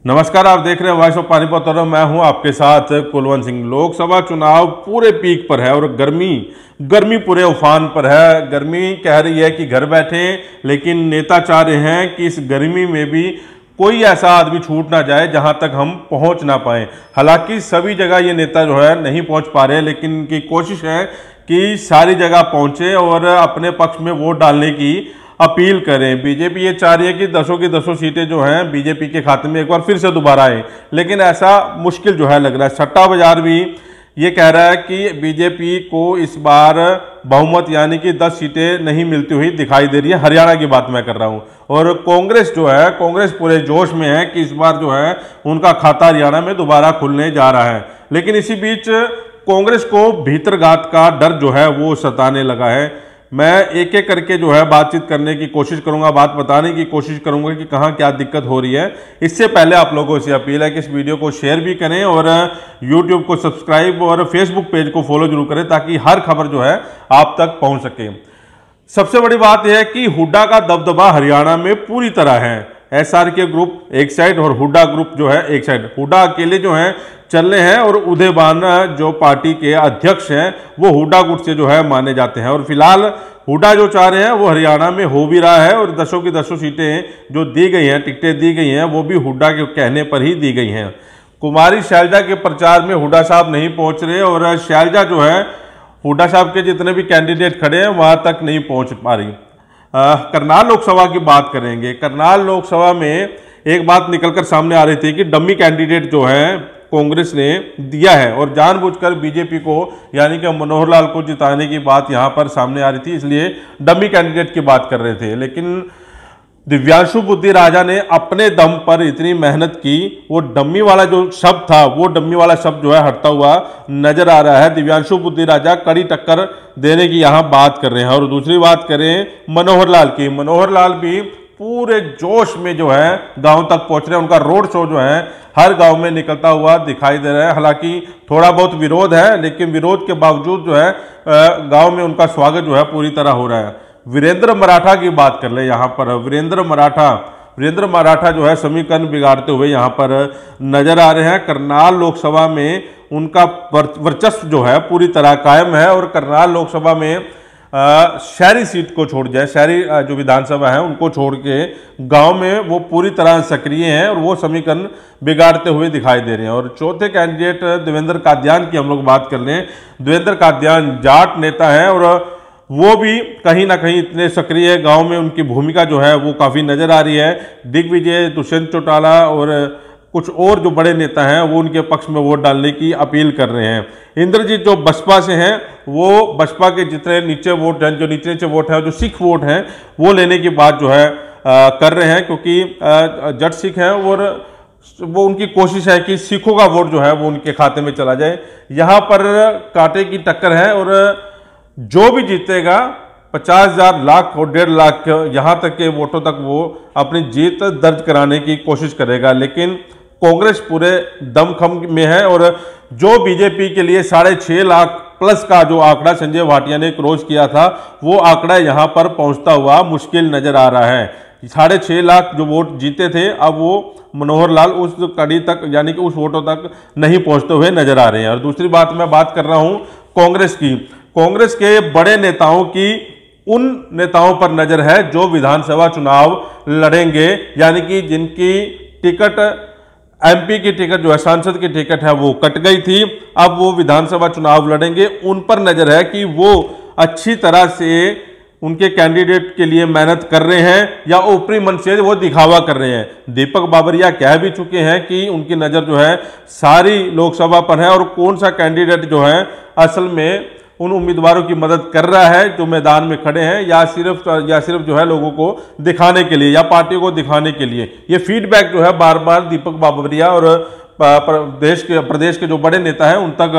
नमस्कार, आप देख रहे हैं वॉइस ऑफ पानीपत और मैं हूं आपके साथ कुलवंत सिंह। लोकसभा चुनाव पूरे पीक पर है और गर्मी पूरे उफान पर है। गर्मी कह रही है कि घर बैठे, लेकिन नेता चाह रहे हैं कि इस गर्मी में भी कोई ऐसा आदमी छूट ना जाए जहां तक हम पहुंच ना पाए। हालांकि सभी जगह ये नेता जो है नहीं पहुंच पा रहे, लेकिन इनकी कोशिश है कि सारी जगह पहुंचे और अपने पक्ष में वोट डालने की अपील करें। बीजेपी ये चाह रही है कि दसों की दसों सीटें जो हैं बीजेपी के खाते में एक बार फिर से दोबारा आए, लेकिन ऐसा मुश्किल जो है लग रहा है। सट्टा बाजार भी ये कह रहा है कि बीजेपी को इस बार बहुमत यानी कि 10 सीटें नहीं मिलती हुई दिखाई दे रही है। हरियाणा की बात मैं कर रहा हूं। और कांग्रेस जो है, कांग्रेस पूरे जोश में है कि इस बार जो है उनका खाता हरियाणा में दोबारा खुलने जा रहा है। लेकिन इसी बीच कांग्रेस को भीतरघात का डर जो है वो सताने लगा है। मैं एक एक करके जो है बातचीत करने की कोशिश करूंगा, बात बताने की कोशिश करूंगा कि कहां क्या दिक्कत हो रही है। इससे पहले आप लोगों से अपील है कि इस वीडियो को शेयर भी करें और YouTube को सब्सक्राइब और Facebook पेज को फॉलो जरूर करें, ताकि हर खबर जो है आप तक पहुंच सके। सबसे बड़ी बात यह है कि हुड्डा का दबदबा हरियाणा में पूरी तरह है। SRK ग्रुप एक साइड और हुड्डा ग्रुप जो है एक साइड। हुड्डा अकेले जो है चल रहे हैं और उदयबान जो पार्टी के अध्यक्ष हैं वो हुड्डा गुट से जो है माने जाते हैं। और फिलहाल हुड्डा जो चाह रहे हैं वो हरियाणा में हो भी रहा है और दसों की दसों सीटें जो दी गई हैं, टिकटें दी गई हैं, वो भी हुड्डा के कहने पर ही दी गई हैं। कुमारी शैलजा के प्रचार में हुड्डा साहब नहीं पहुंच रहे और शैलजा जो है हुड्डा साहब के जितने भी कैंडिडेट खड़े हैं वहां तक नहीं पहुंच पा रही। करनाल लोकसभा की बात करेंगे। करनाल लोकसभा में एक बात निकलकर सामने आ रही थी कि डम्मी कैंडिडेट जो है कांग्रेस ने दिया है और जानबूझकर बीजेपी को यानी कि मनोहर लाल को जिताने की बात यहां पर सामने आ रही थी, इसलिए डम्मी कैंडिडेट की बात कर रहे थे। लेकिन दिव्यांशु बुद्धि राजा ने अपने दम पर इतनी मेहनत की, वो डम्मी वाला जो शब्द था वो डम्मी वाला शब्द जो है हटता हुआ नजर आ रहा है। दिव्यांशु बुद्धि राजा कड़ी टक्कर देने की यहां बात कर रहे हैं। और दूसरी बात करें मनोहर लाल की, मनोहर लाल भी पूरे जोश में जो है गांव तक पहुंच रहे हैं। उनका रोड शो जो है हर गांव में निकलता हुआ दिखाई दे रहा है। हालांकि थोड़ा बहुत विरोध है, लेकिन विरोध के बावजूद जो है गांव में उनका स्वागत जो है पूरी तरह हो रहा है। वीरेंद्र मराठा की बात कर ले यहां पर। वीरेंद्र मराठा जो है समीकरण बिगाड़ते हुए यहां पर नजर आ रहे हैं। करनाल लोकसभा में उनका वर्चस्व जो है पूरी तरह कायम है और करनाल लोकसभा में शहरी सीट को छोड़ जाए, शहरी जो विधानसभा है उनको छोड़ के गांव में वो पूरी तरह सक्रिय हैं और वो समीकरण बिगाड़ते हुए दिखाई दे रहे हैं। और चौथे कैंडिडेट देवेंद्र कादियान की हम लोग बात कर लें। देवेंद्र कादियान जाट नेता हैं और वो भी कहीं ना कहीं इतने सक्रिय गांव में उनकी भूमिका जो है वो काफ़ी नज़र आ रही है। दिग्विजय, दुष्यंत चौटाला और कुछ और जो बड़े नेता हैं वो उनके पक्ष में वोट डालने की अपील कर रहे हैं। इंद्रजीत जो बसपा से हैं वो बसपा के जितने नीचे वोट हैं, जो नीचे नीचे वोट है, जो सिख वोट हैं, वो लेने की बात जो है कर रहे हैं, क्योंकि जट सिख हैं और वो उनकी कोशिश है कि सिखों का वोट जो है वो उनके खाते में चला जाए। यहाँ पर कांटे की टक्कर है और जो भी जीतेगा 50,000, लाख और 1.5 लाख यहाँ तक के वोटों तक वो अपनी जीत दर्ज कराने की कोशिश करेगा। लेकिन कांग्रेस पूरे दमखम में है और जो बीजेपी के लिए 6.5 लाख प्लस का जो आंकड़ा संजय भाटिया ने क्रॉस किया था, वो आंकड़ा यहाँ पर पहुँचता हुआ मुश्किल नजर आ रहा है। 6.5 लाख जो वोट जीते थे, अब वो मनोहर लाल उस कड़ी तक यानी कि उस वोटों तक नहीं पहुँचते हुए नजर आ रहे हैं। और दूसरी बात मैं बात कर रहा हूँ कांग्रेस की। कांग्रेस के बड़े नेताओं की उन नेताओं पर नजर है जो विधानसभा चुनाव लड़ेंगे, यानी कि जिनकी टिकट MP की टिकट जो है, सांसद की टिकट है, वो कट गई थी, अब वो विधानसभा चुनाव लड़ेंगे। उन पर नजर है कि वो अच्छी तरह से उनके कैंडिडेट के लिए मेहनत कर रहे हैं या ऊपरी मन से वो दिखावा कर रहे हैं। दीपक बाबरिया कह भी चुके हैं कि उनकी नज़र जो है सारी लोकसभा पर है और कौन सा कैंडिडेट जो है असल में उन उम्मीदवारों की मदद कर रहा है जो मैदान में खड़े हैं, या सिर्फ जो है लोगों को दिखाने के लिए या पार्टी को दिखाने के लिए। ये फीडबैक जो है बार बार दीपक बाबरिया और प्रदेश के जो बड़े नेता हैं उन तक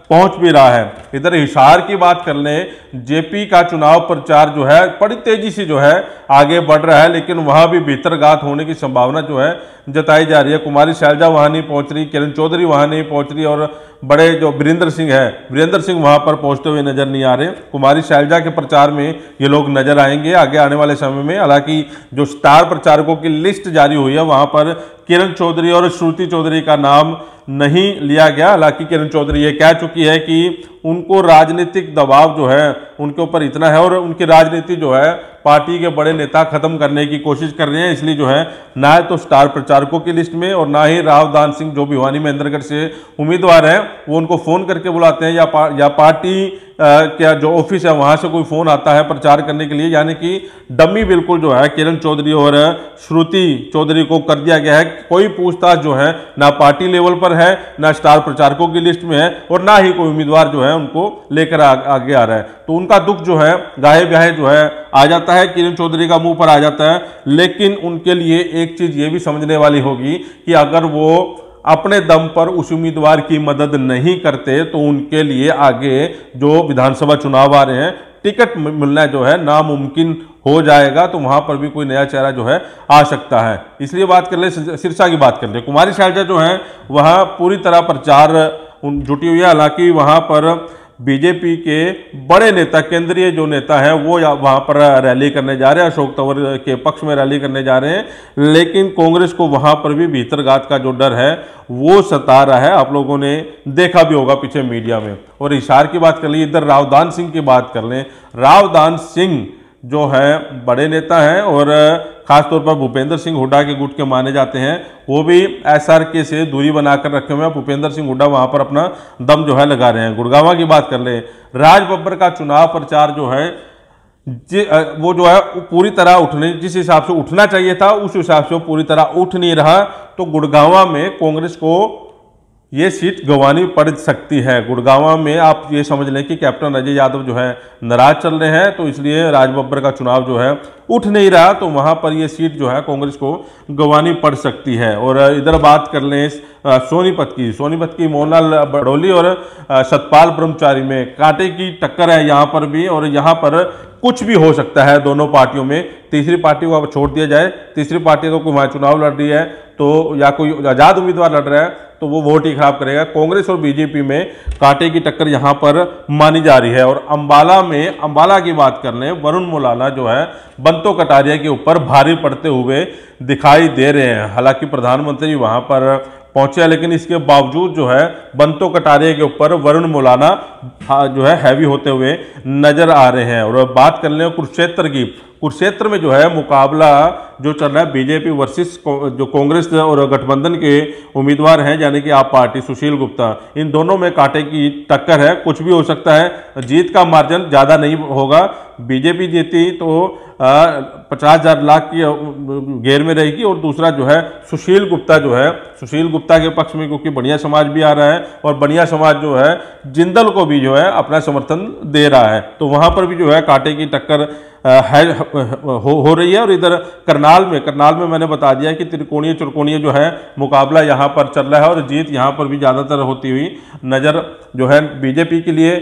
पहुंच भी रहा है। इधर हिसार की बात कर लें, जेपी का चुनाव प्रचार जो है बड़ी तेजी से जो है आगे बढ़ रहा है, लेकिन वहां भी भीतरघात होने की संभावना जो है जताई जा रही है। कुमारी शैलजा वहां नहीं पहुंच रही, किरण चौधरी वहां नहीं पहुंच रही, और बड़े जो वीरेंद्र सिंह है, वीरेंद्र सिंह वहां पर पहुंचते हुए नजर नहीं आ रहे। कुमारी शैलजा के प्रचार में ये लोग नजर आएंगे आगे आने वाले समय में। हालांकि जो स्टार प्रचारकों की लिस्ट जारी हुई है वहां पर किरण चौधरी और श्रुति चौधरी का नाम नहीं लिया गया। हालांकि किरण चौधरी ये कह चुकी है कि उनको राजनीतिक दबाव जो है उनके ऊपर इतना है, और उनकी राजनीति जो है पार्टी के बड़े नेता खत्म करने की कोशिश कर रहे हैं, इसलिए जो है ना तो स्टार प्रचारकों की लिस्ट में और ना ही राव दान सिंह जो भिवानी महेंद्रगढ़ से उम्मीदवार हैं वो उनको फोन करके बुलाते हैं, या पार्टी क्या जो ऑफिस है वहां से कोई फोन आता है प्रचार करने के लिए। यानी कि डमी बिल्कुल जो है किरण चौधरी और श्रुति चौधरी को कर दिया गया है। कोई पूछताछ जो है ना पार्टी लेवल पर है, ना स्टार प्रचारकों की लिस्ट में है, और ना ही कोई उम्मीदवार जो है उनको लेकर आगे आ रहा है। तो उनका दुख जो है गाहे ब्याहे जो है आ जाता है, किरण चौधरी का मुंह पर आ जाता है। लेकिन उनके लिए एक चीज ये भी समझने वाली होगी कि अगर वो अपने दम पर उस उम्मीदवार की मदद नहीं करते तो उनके लिए आगे जो विधानसभा चुनाव आ रहे हैं टिकट मिलना जो है नामुमकिन हो जाएगा। तो वहां पर भी कोई नया चेहरा जो है आ सकता है। इसलिए बात कर ले, सिरसा की बात कर ले, कुमारी शैलजा जो है वहां पूरी तरह प्रचार जुटी हुई है। हालांकि वहां पर बीजेपी के बड़े नेता, केंद्रीय जो नेता है वो वहां पर रैली करने जा रहे हैं, अशोक तंवर के पक्ष में रैली करने जा रहे हैं। लेकिन कांग्रेस को वहां पर भी भीतरघात का जो डर है वो सता रहा है, आप लोगों ने देखा भी होगा पीछे मीडिया में। और हिसार की बात कर ली, इधर रावदान सिंह की बात कर लें, रावदान सिंह जो है बड़े नेता हैं और खासतौर पर भूपेंद्र सिंह हुड्डा के गुट के माने जाते हैं। वो भी एसआरके से दूरी बनाकर रखे हुए हैं। भूपेंद्र सिंह हुड्डा वहां पर अपना दम जो है लगा रहे हैं। गुड़गांव की बात कर ले, राज बब्बर का चुनाव प्रचार जो है वो जो है पूरी तरह उठने, जिस हिसाब से उठना चाहिए था उस हिसाब से वो पूरी तरह उठ नहीं रहा। तो गुड़गांव में कांग्रेस को ये सीट गंवानी पड़ सकती है। गुड़गांव में आप ये समझ लें कि कैप्टन अजय यादव जो है नाराज चल रहे हैं, तो इसलिए राज बब्बर का चुनाव जो है उठ नहीं रहा। तो वहां पर ये सीट जो है कांग्रेस को गंवानी पड़ सकती है। और इधर बात कर लें सोनीपत की मोहनलाल बड़ोली और सतपाल ब्रह्मचारी में कांटे की टक्कर है यहाँ पर भी, और यहाँ पर कुछ भी हो सकता है दोनों पार्टियों में। तीसरी पार्टी को अब छोड़ दिया जाए, तीसरी पार्टी को कोई वहां चुनाव लड़ रही है तो, या कोई आजाद उम्मीदवार लड़ रहा है तो वो वोट ही खराब करेगा। कांग्रेस और बीजेपी में कांटे की टक्कर यहां पर मानी जा रही है। और अंबाला की बात कर लें, वरुण मुलाना जो है बंतो कटारिया के ऊपर भारी पड़ते हुए दिखाई दे रहे हैं। हालांकि प्रधानमंत्री वहां पर पहुंचे, लेकिन इसके बावजूद जो है बंतो कटारिया के ऊपर वरुण मुलाना जो है हैवी होते हुए नजर आ रहे हैं। और बात कर लें कुरुक्षेत्र की, कुरुक्षेत्र में जो है मुकाबला जो चल रहा है बीजेपी वर्सेस जो कांग्रेस और गठबंधन के उम्मीदवार हैं, यानी कि आप पार्टी सुशील गुप्ता, इन दोनों में कांटे की टक्कर है। कुछ भी हो सकता है, जीत का मार्जिन ज़्यादा नहीं होगा। बीजेपी जीती तो 50,000 लाख की घेर में रहेगी, और दूसरा जो है सुशील गुप्ता जो है, सुशील गुप्ता के पक्ष में क्योंकि बढ़िया समाज भी आ रहा है, और बढ़िया समाज जो है जिंदल को भी जो है अपना समर्थन दे रहा है। तो वहां पर भी जो है कांटे की टक्कर हो रही है। और इधर करनाल में मैंने बता दिया कि त्रिकोणीय चुरकोणीय जो है मुकाबला यहाँ पर चल रहा है, और जीत यहाँ पर भी ज़्यादातर होती हुई नज़र जो है बीजेपी के लिए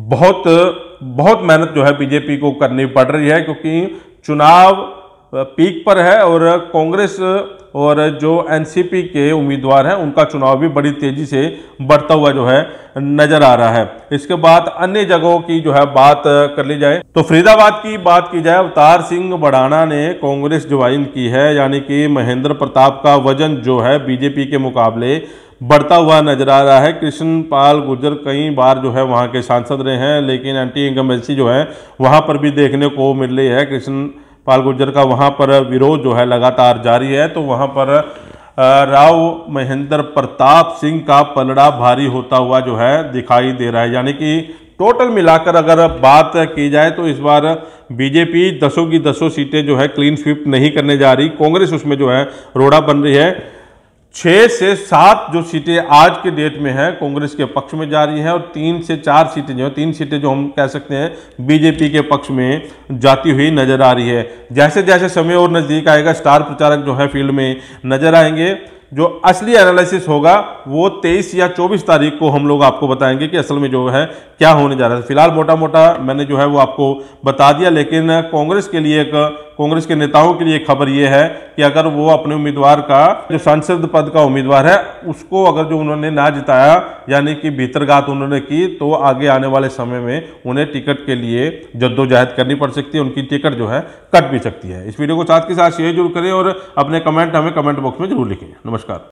बहुत मेहनत जो है बीजेपी को करनी पड़ रही है, क्योंकि चुनाव पीक पर है और कांग्रेस और जो एनसीपी के उम्मीदवार हैं उनका चुनाव भी बड़ी तेजी से बढ़ता हुआ जो है नजर आ रहा है। इसके बाद अन्य जगहों की जो है बात कर ली जाए तो फरीदाबाद की बात की जाए, अवतार सिंह बढ़ाना ने कांग्रेस ज्वाइन की है, यानी कि महेंद्र प्रताप का वजन जो है बीजेपी के मुकाबले बढ़ता हुआ नजर आ रहा है। कृष्ण पाल गुर्जर कई बार जो है वहां के सांसद रहे हैं, लेकिन एंटी इनकम्बेंसी जो है वहां पर भी देखने को मिल रही है। कृष्ण पाल गुर्जर का वहां पर विरोध जो है लगातार जारी है। तो वहां पर राव महेंद्र प्रताप सिंह का पलड़ा भारी होता हुआ जो है दिखाई दे रहा है। यानी कि टोटल मिलाकर अगर बात की जाए तो इस बार बीजेपी 10 की 10 सीटें जो है क्लीन स्वीप नहीं करने जा रही, कांग्रेस उसमें जो है रोड़ा बन रही है। 6 से 7 जो सीटें आज के डेट में है कांग्रेस के पक्ष में जा रही हैं, और 3 से 4 सीटें जो है 3 सीटें जो हम कह सकते हैं बीजेपी के पक्ष में जाती हुई नजर आ रही है। जैसे जैसे समय और नजदीक आएगा स्टार प्रचारक जो है फील्ड में नजर आएंगे, जो असली एनालिसिस होगा वो 23 या 24 तारीख को हम लोग आपको बताएंगे कि असल में जो है क्या होने जा रहा है। फिलहाल मोटा मोटा मैंने जो है वो आपको बता दिया, लेकिन कांग्रेस के नेताओं के लिए खबर ये है कि अगर वो अपने उम्मीदवार का जो सांसद पद का उम्मीदवार है उसको अगर जो उन्होंने ना जिताया, यानी कि भीतरघात उन्होंने की, तो आगे आने वाले समय में उन्हें टिकट के लिए जद्दोजहद करनी पड़ सकती है, उनकी टिकट जो है कट भी सकती है। इस वीडियो को साथ के साथ शेयर जरूर करें और अपने कमेंट हमें कमेंट बॉक्स में जरूर लिखें। नमस्कार।